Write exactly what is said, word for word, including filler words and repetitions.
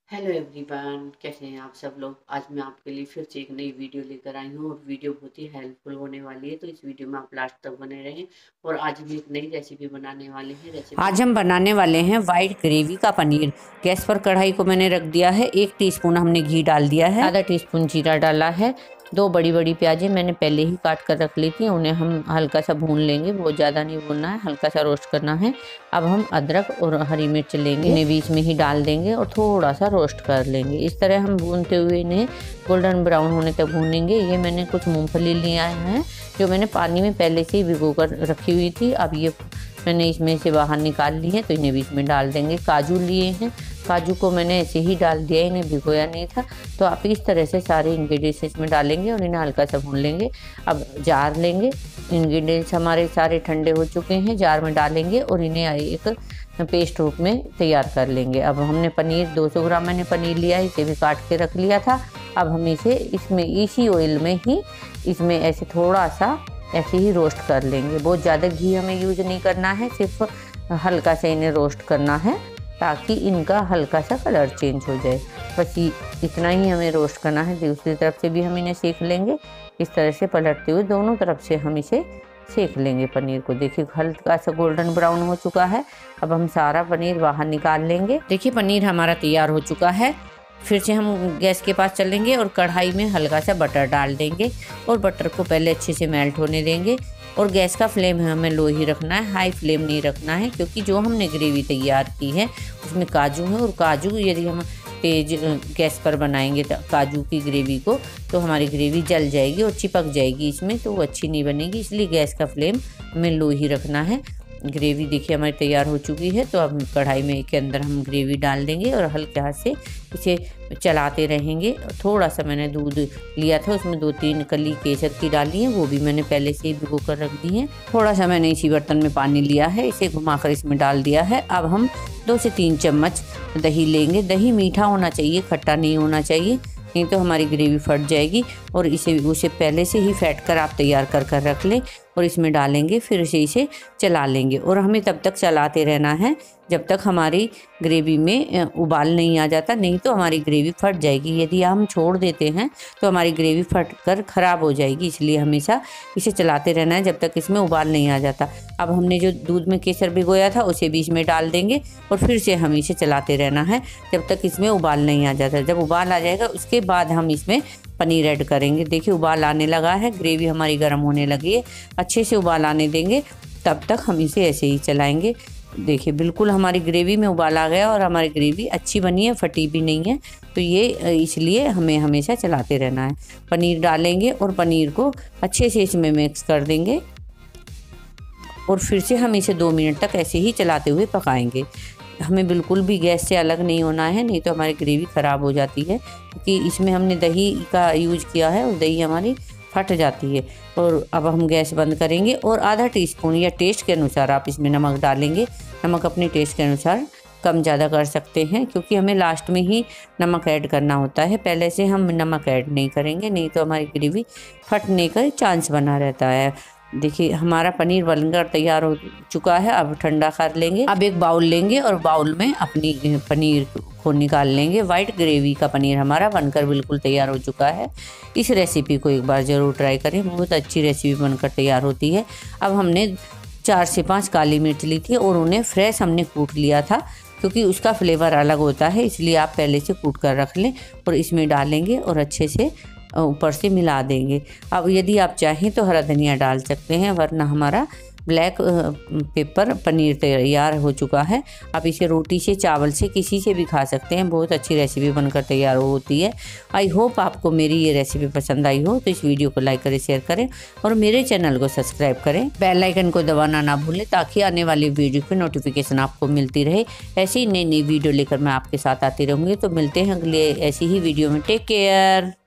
Hello everyone, कैसे हैं आप सब लोग। आज मैं आपके लिए फिर से एक नई वीडियो लेकर आई हूँ और वीडियो बहुत ही हेल्पफुल होने वाली है, तो इस वीडियो में आप लास्ट तक बने रहें। और आज हम एक नई रेसिपी बनाने वाले हैं। रेसिपी आज हम बनाने वाले हैं वाइट ग्रेवी का पनीर। गैस पर कढ़ाई को मैंने रख दिया है। एक टीस्पून हमने घी डाल दिया है, आधा टीस्पून जीरा डाला है। दो बड़ी बड़ी प्याजें मैंने पहले ही काट कर रख ली थी, उन्हें हम हल्का सा भून लेंगे। बहुत ज़्यादा नहीं भूनना है, हल्का सा रोस्ट करना है। अब हम अदरक और हरी मिर्च लेंगे, इन्हें बीच में ही डाल देंगे और थोड़ा सा रोस्ट कर लेंगे। इस तरह हम भूनते हुए इन्हें गोल्डन ब्राउन होने तक भूनेंगे। ये मैंने कुछ मूँगफली लिया है जो मैंने पानी में पहले से ही भिगो कर रखी हुई थी। अब ये मैंने इसमें से बाहर निकाल ली है, तो इन्हें भी इसमें डाल देंगे। काजू लिए हैं, काजू को मैंने ऐसे ही डाल दिया, इन्हें भिगोया नहीं था। तो आप इस तरह से सारे इंग्रेडिएंट्स इसमें डालेंगे और इन्हें हल्का सा भून लेंगे। अब जार लेंगे, इंग्रेडिएंट्स हमारे सारे ठंडे हो चुके हैं, जार में डालेंगे और इन्हें एक पेस्ट रूप में तैयार कर लेंगे। अब हमने पनीर दो सौ ग्राम मैंने पनीर लिया, इसे भी काट के रख लिया था। अब हम इसे इसमें इसी ऑयल में ही इसमें ऐसे थोड़ा सा ऐसे ही रोस्ट कर लेंगे। बहुत ज़्यादा घी हमें यूज नहीं करना है, सिर्फ हल्का सा इन्हें रोस्ट करना है ताकि इनका हल्का सा कलर चेंज हो जाए। बस इतना ही हमें रोस्ट करना है। दूसरी तरफ से भी हम इन्हें सेक लेंगे, इस तरह से पलटते हुए दोनों तरफ से हम इसे सेक लेंगे पनीर को। देखिए हल्का सा गोल्डन ब्राउन हो चुका है। अब हम सारा पनीर बाहर निकाल लेंगे। देखिए पनीर हमारा तैयार हो चुका है। फिर से हम गैस के पास चलेंगे और कढ़ाई में हल्का सा बटर डाल देंगे और बटर को पहले अच्छे से मेल्ट होने देंगे। और गैस का फ्लेम हमें लो ही रखना है, हाई फ्लेम नहीं रखना है, क्योंकि जो हमने ग्रेवी तैयार की है उसमें काजू है। और काजू यदि हम तेज गैस पर बनाएंगे काजू की ग्रेवी को, तो हमारी ग्रेवी जल जाएगी और चिपक जाएगी इसमें, तो वो अच्छी नहीं बनेगी। इसलिए गैस का फ्लेम हमें लो ही रखना है। ग्रेवी देखिए हमारी तैयार हो चुकी है। तो अब कढ़ाई में के अंदर हम ग्रेवी डाल देंगे और हल्के हाथ से इसे चलाते रहेंगे। थोड़ा सा मैंने दूध लिया था, उसमें दो तीन कली केसर की डाली है, वो भी मैंने पहले से ही भिगो कर रख दी है। थोड़ा सा मैंने इसी बर्तन में पानी लिया है, इसे घुमाकर इसमें डाल दिया है। अब हम दो से तीन चम्मच दही लेंगे। दही मीठा होना चाहिए, खट्टा नहीं होना चाहिए, नहीं तो हमारी ग्रेवी फट जाएगी। और इसे उसे पहले से ही फेंट कर आप तैयार कर कर रख लें और इसमें डालेंगे। फिर से इसे चला लेंगे और हमें तब तक चलाते रहना है जब तक हमारी ग्रेवी में उबाल नहीं आ जाता, नहीं तो हमारी ग्रेवी फट जाएगी। यदि हम छोड़ देते हैं तो हमारी ग्रेवी फट कर ख़राब हो जाएगी, इसलिए हमेशा इसे चलाते रहना है जब तक इसमें उबाल नहीं आ जाता। अब हमने जो दूध में केसर भिगोया था उसे भी इसमें डाल देंगे और फिर से हम इसे चलाते रहना है जब तक इसमें उबाल नहीं आ जाता। जब उबाल आ जाएगा उसके बाद हम इसमें पनीर ऐड करेंगे। देखिए उबाल आने लगा है, ग्रेवी हमारी गर्म होने लगी है। अच्छे से उबाल आने देंगे, तब तक हम इसे ऐसे ही चलाएंगे। देखिए बिल्कुल हमारी ग्रेवी में उबाल आ गया और हमारी ग्रेवी अच्छी बनी है, फटी भी नहीं है। तो ये इसलिए हमें हमेशा चलाते रहना है। पनीर डालेंगे और पनीर को अच्छे से इसमें मिक्स कर देंगे और फिर से हम इसे दो मिनट तक ऐसे ही चलाते हुए पकाएंगे। हमें बिल्कुल भी गैस से अलग नहीं होना है, नहीं तो हमारी ग्रेवी ख़राब हो जाती है, क्योंकि इसमें हमने दही का यूज किया है और दही हमारी फट जाती है। और अब हम गैस बंद करेंगे और आधा टीस्पून या टेस्ट के अनुसार आप इसमें नमक डालेंगे। नमक अपने टेस्ट के अनुसार कम ज़्यादा कर सकते हैं, क्योंकि हमें लास्ट में ही नमक ऐड करना होता है, पहले से हम नमक ऐड नहीं करेंगे, नहीं तो हमारी ग्रेवी फटने का चांस बना रहता है। देखिए हमारा पनीर बनकर तैयार हो चुका है। अब ठंडा कर लेंगे। अब एक बाउल लेंगे और बाउल में अपनी पनीर को निकाल लेंगे। वाइट ग्रेवी का पनीर हमारा बनकर बिल्कुल तैयार हो चुका है। इस रेसिपी को एक बार ज़रूर ट्राई करें, बहुत अच्छी रेसिपी बनकर तैयार होती है। अब हमने चार से पाँच काली मिर्च ली थी और उन्हें फ्रेश हमने कूट लिया था, क्योंकि उसका फ्लेवर अलग होता है, इसलिए आप पहले से कूट कर रख लें और इसमें डालेंगे और अच्छे से ऊपर से मिला देंगे। अब यदि आप चाहें तो हरा धनिया डाल सकते हैं, वरना हमारा ब्लैक पेपर पनीर तैयार हो चुका है। आप इसे रोटी से, चावल से, किसी से भी खा सकते हैं। बहुत अच्छी रेसिपी बनकर तैयार होती है। आई होप आपको मेरी ये रेसिपी पसंद आई हो, तो इस वीडियो को लाइक करें, शेयर करें और मेरे चैनल को सब्सक्राइब करें। बेल आइकन को दबाना ना भूलें, ताकि आने वाली वीडियो की नोटिफिकेशन आपको मिलती रहे। ऐसी नई नई वीडियो लेकर मैं आपके साथ आती रहूँगी। तो मिलते हैं अगले ऐसी ही वीडियो में। Take care.